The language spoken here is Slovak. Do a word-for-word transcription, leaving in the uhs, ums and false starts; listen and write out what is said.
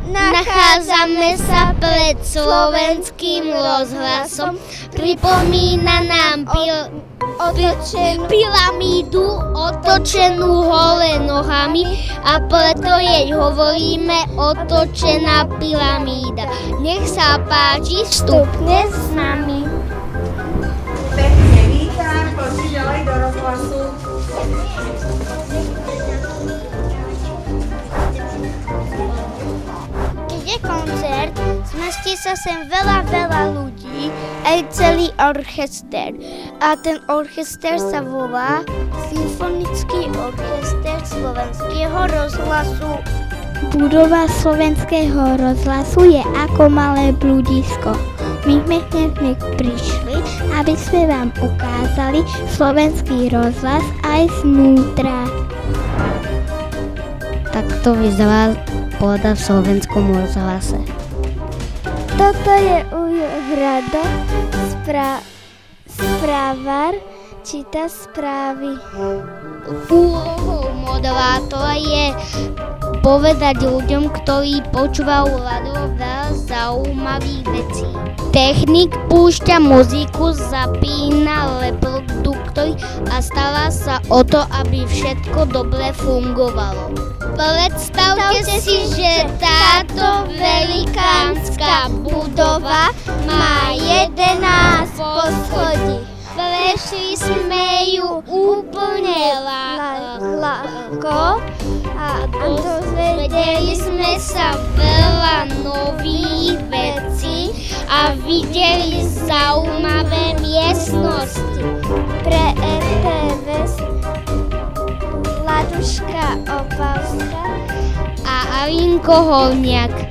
Nachádzame sa pred slovenským rozhlasom. Pripomína nám pil- pil- pyramídu otočenú hole nohami a preto jej hovoríme otočená pyramída. Nech sa páči, vstupne s nami. Pekne vítam, poďte ďalej do rozhlasu. Keď je koncert, zmestí sa sem veľa, veľa ľudí, aj celý orchester. A ten orchester sa volá Symfonický orchester Slovenského rozhlasu. Budova Slovenského rozhlasu je ako malé bludisko. My sme hneď prišli, aby sme vám ukázali slovenský rozhlas aj znútra. Tak to vyzerá pôda v slovenskom rozhlase. Toto je Ujo Hrado, spra- správar, číta správy. Úlohou moderátora je povedať ľuďom, ktorí počúvajú rádio, veľa zaujímavých vecí. Technik púšťa muziku, zapína reproduktory a stará sa o to, aby všetko dobre fungovalo. Predstavte si, že táto velikánska budova má jedenásť poschodí. Prešli sme ju úplne ľahko a dozvedeli sme sa veľa nových vecí a videli zaujímavé miestnosti. Pre er té vé Laduška Opavská a Alinko Horniak.